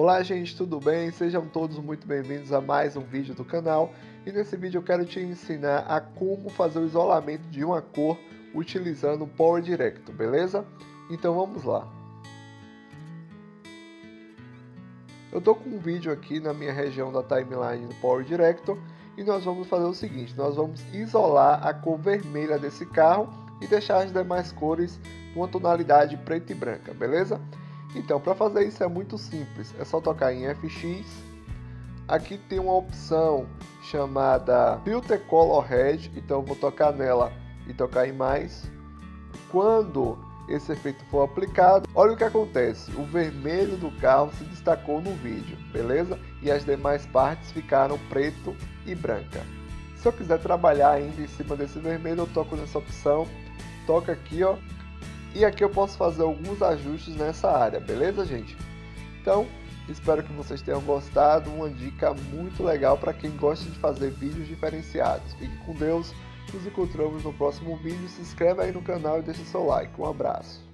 Olá gente, tudo bem? Sejam todos muito bem-vindos a mais um vídeo do canal. E nesse vídeo eu quero te ensinar a como fazer o isolamento de uma cor utilizando o Power Director, beleza? Então vamos lá. Eu tô com um vídeo aqui na minha região da timeline do Power Director e nós vamos fazer o seguinte, nós vamos isolar a cor vermelha desse carro e deixar as demais cores numa tonalidade preta e branca, beleza? Então, para fazer isso é muito simples, é só tocar em FX. Aqui tem uma opção chamada Filter Color Red, então eu vou tocar nela e tocar em mais. Quando esse efeito for aplicado, olha o que acontece, o vermelho do carro se destacou no vídeo, beleza? E as demais partes ficaram preto e branca. Se eu quiser trabalhar ainda em cima desse vermelho, eu toco nessa opção, toca aqui, ó. E aqui eu posso fazer alguns ajustes nessa área, beleza, gente? Então, espero que vocês tenham gostado. Uma dica muito legal para quem gosta de fazer vídeos diferenciados. Fique com Deus, nos encontramos no próximo vídeo. Se inscreve aí no canal e deixa seu like. Um abraço.